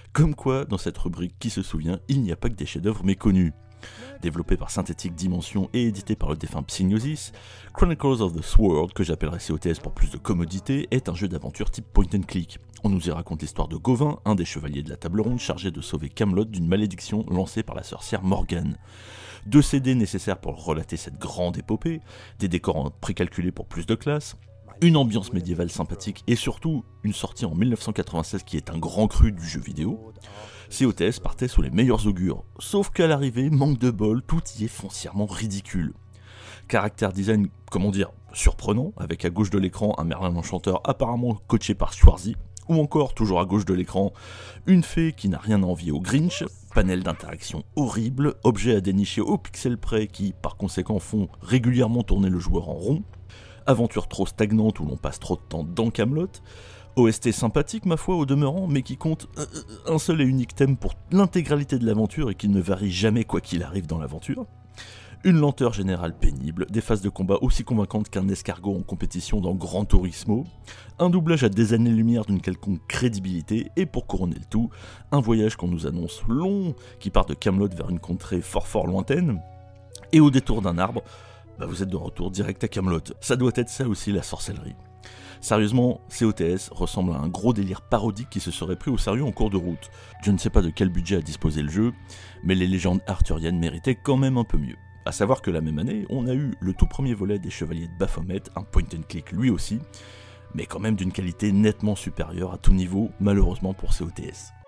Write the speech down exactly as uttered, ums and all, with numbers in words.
Comme quoi, dans cette rubrique Qui se souvient, il n'y a pas que des chefs-d'œuvre méconnus. Développé par Synthétique Dimension et édité par le défunt Psygnosis, Chronicles of the Sword, que j'appellerai C O T S pour plus de commodité, est un jeu d'aventure type point and click. On nous y raconte l'histoire de Gauvin, un des chevaliers de la table ronde chargé de sauver Camelot d'une malédiction lancée par la sorcière Morgane. Deux C D nécessaires pour relater cette grande épopée, des décors précalculés pour plus de classe, une ambiance médiévale sympathique et surtout une sortie en mille neuf cent quatre-vingt-seize qui est un grand cru du jeu vidéo. C O T S partait sous les meilleurs augures, sauf qu'à l'arrivée, manque de bol, tout y est foncièrement ridicule. Caractère design, comment dire, surprenant, avec à gauche de l'écran un Merlin enchanteur apparemment coaché par Schwarzy, ou encore, toujours à gauche de l'écran, une fée qui n'a rien à envier au Grinch, panel d'interaction horrible, objets à dénicher au pixel près qui, par conséquent, font régulièrement tourner le joueur en rond, aventure trop stagnante où l'on passe trop de temps dans Camelot, O S T sympathique ma foi au demeurant, mais qui compte un seul et unique thème pour l'intégralité de l'aventure et qui ne varie jamais quoi qu'il arrive dans l'aventure. Une lenteur générale pénible, des phases de combat aussi convaincantes qu'un escargot en compétition dans Gran Turismo, un doublage à des années-lumière d'une quelconque crédibilité, et pour couronner le tout, un voyage qu'on nous annonce long, qui part de Camelot vers une contrée fort fort lointaine, et au détour d'un arbre, bah vous êtes de retour direct à Camelot. Ça doit être ça aussi la sorcellerie. Sérieusement, C O T S ressemble à un gros délire parodique qui se serait pris au sérieux en cours de route. Je ne sais pas de quel budget a disposé le jeu, mais les légendes arthuriennes méritaient quand même un peu mieux. A savoir que la même année, on a eu le tout premier volet des Chevaliers de Baphomet, un point and click lui aussi, mais quand même d'une qualité nettement supérieure à tout niveau, malheureusement pour C O T S.